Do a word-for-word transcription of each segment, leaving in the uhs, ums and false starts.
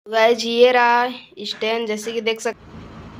Guys ये रहा stand, जैसे कि देख सकते।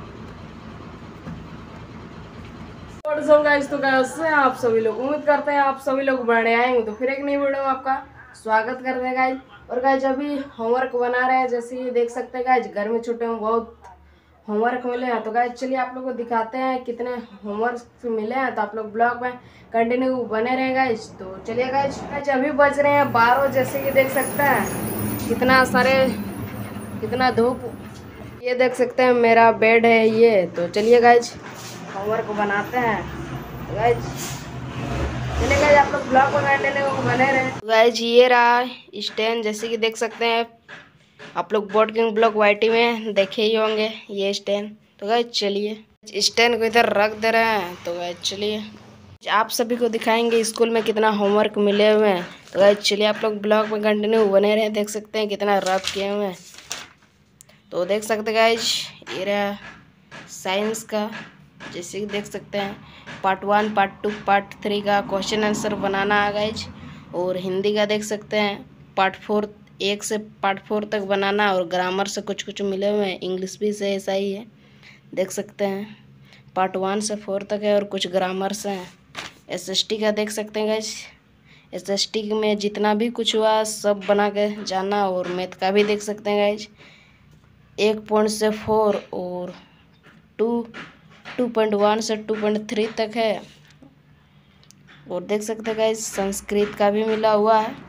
गाइज तो कैसे आप सभी लोग, उम्मीद करते हैं आप सभी लोग बढ़िया आएंगे। तो फिर एक नई वीडियो में आपका स्वागत करते हैं गाइज। और गाइज अभी होमवर्क बना रहे हैं, जैसे कि देख सकते हैं गाइज घर में छुट्टियों में बहुत होमवर्क मिले हैं। तो गाइज चलिए आप लोग को दिखाते हैं कितने होमवर्क मिले हैं। तो आप लोग ब्लॉग में कंटिन्यू बने रहे गाइज। तो चलिए गाइज गाइज अभी बज रहे हैं बारह, जैसे कि देख सकते हैं कितना सारे कितना धूप। ये देख सकते हैं मेरा बेड है ये। तो चलिए गाइज होमवर्क बनाते हैं। तो गाइज चलिए गाइज आप लोग ब्लॉग बनाने बने रहे। गाइज ये रहा स्टैंड, जैसे कि देख सकते हैं आप लोग बोर्ड किंग ब्लॉग वाईटी में देखे ही होंगे ये स्टैंड। तो गाइज चलिए स्टैंड को इधर रख दे रहे हैं। तो गाइज चलिए आप सभी को दिखाएंगे स्कूल में कितना होमवर्क मिले हुए हैं। तो गाइज चलिए आप लोग ब्लॉग में कंटिन्यू बने रहे। देख सकते हैं कितना रफ किए हुए हैं। तो देख सकते गाइज ये रहा साइंस का, जैसे कि देख सकते हैं part one part two part three का क्वेश्चन आंसर बनाना है गाइज। और हिंदी का देख सकते हैं पार्ट फोर एक से पार्ट फोर तक बनाना। और ग्रामर से कुछ कुछ मिले हुए हैं, इंग्लिश भी से ऐसा ही है। देख सकते हैं पार्ट वन से फोर तक है और कुछ ग्रामर से हैं। एस एस टी का देख सकते हैं गाइज, एस एस टी में जितना भी कुछ हुआ सब बना के जाना। और मैथ का भी देख सकते हैं गाइज एक पॉइंट से फोर और टू टू पॉइंट वन से टू पॉइंट थ्री तक है। और देख सकते हैं गाइज संस्कृत का भी मिला हुआ है।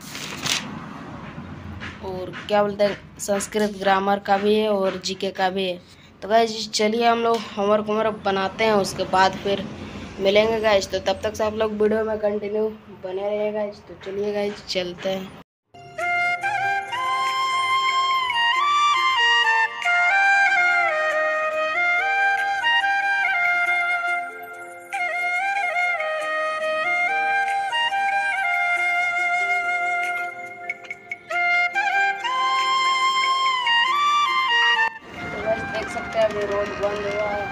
और क्या बोलते हैं संस्कृत ग्रामर का भी है और जीके का भी है। तो गाइज चलिए हम लोग होमवर्क होमवर्क बनाते हैं, उसके बाद फिर मिलेंगे गाइज। तो तब तक से आप लोग वीडियो में कंटिन्यू बने रहिए गाइज। तो चलिए गाइज चलते हैं। देख सकते हैं अभी रोड बंद हुआ है।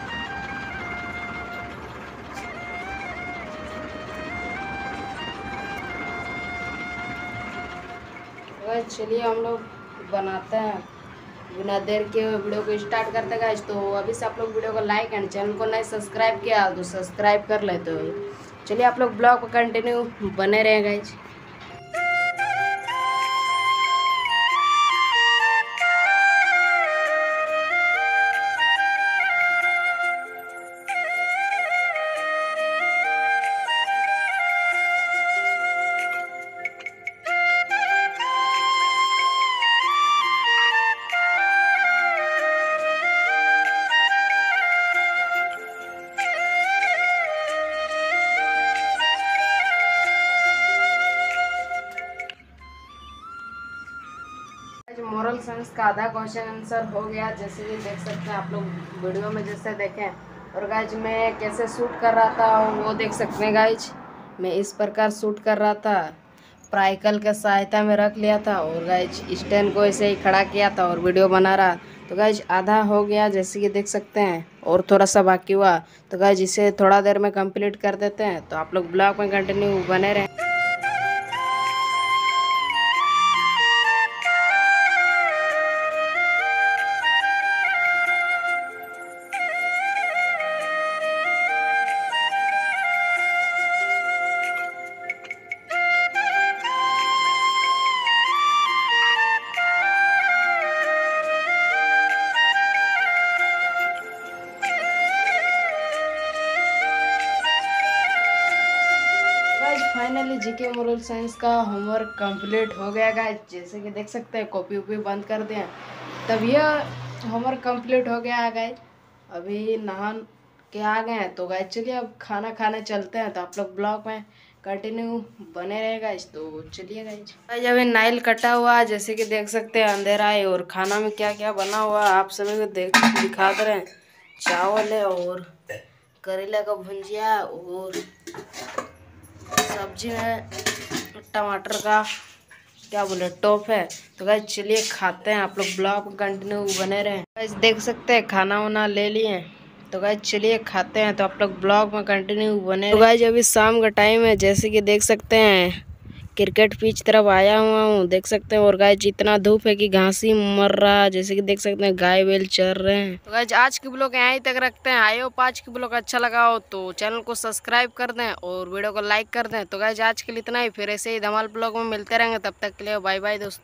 तो चलिए हम लोग बनाते हैं, बिना देर के वीडियो को स्टार्ट करते हैं गाइज। तो अभी से आप लोग वीडियो को लाइक एंड चैनल को नहीं सब्सक्राइब किया तो सब्सक्राइब कर ले। तो चलिए आप लोग ब्लॉग को कंटिन्यू बने रहे गाइज। मोरल साइंस का आधा क्वेश्चन आंसर हो गया, जैसे कि देख सकते हैं आप लोग वीडियो में जैसे देखें। और गाइज मैं कैसे शूट कर रहा था वो देख सकते हैं गाइज। मैं इस प्रकार शूट कर रहा था, प्राइकल के सहायता में रख लिया था। और गाइज स्टैंड को ऐसे ही खड़ा किया था और वीडियो बना रहा। तो गाइज आधा हो गया, जैसे कि देख सकते हैं और थोड़ा सा बाकी हुआ। तो गाइज इसे थोड़ा देर में कंप्लीट कर देते हैं। तो आप लोग ब्लॉग में कंटिन्यू बने रहें। फाइनली जीके मोरल साइंस का होमवर्क कंप्लीट हो गया गाइस। जैसे कि देख सकते हैं कॉपी उपी बंद कर दिए, तब यह होमवर्क कंप्लीट हो गया है गाइस। अभी नहान के आ गए हैं। तो गाइस चलिए अब खाना खाने चलते हैं। तो आप लोग ब्लॉग में कंटिन्यू बने रहे गाइस। तो चलिए गाइस गाइस अभी नाइल कटा हुआ है, जैसे कि देख सकते हैं अंधेरा है। और खाना में क्या क्या बना हुआ आप सभी को देख दिखा दे रहे हैं। चावल है और करेला का भुंजिया और सब्जी में टमाटर का क्या बोले टॉप है। तो गाइस चलिए खाते हैं, आप लोग ब्लॉग कंटिन्यू बने रहे। गाइस देख सकते हैं खाना वाना ले लिए। तो गाइस चलिए खाते हैं। तो आप लोग ब्लॉग में कंटिन्यू बने। तो गाइस अभी शाम का टाइम है, जैसे कि देख सकते हैं क्रिकेट पिच तरफ आया हुआ हूँ, देख सकते हैं। और गाय जितना धूप है कि घास ही मर रहा है, जैसे कि देख सकते हैं गाय बेल चर रहे हैं। तो गाइज आज की ब्लॉग यहाँ तक रखते हैं। आई होप आज की ब्लॉग अच्छा लगा हो तो चैनल को सब्सक्राइब कर दें और वीडियो को लाइक कर दें। तो गाइज आज के लिए इतना ही, फिर ऐसे ही धमाल ब्लॉग में मिलते रहेंगे। तब तक के लिए बाय बाय दोस्तों।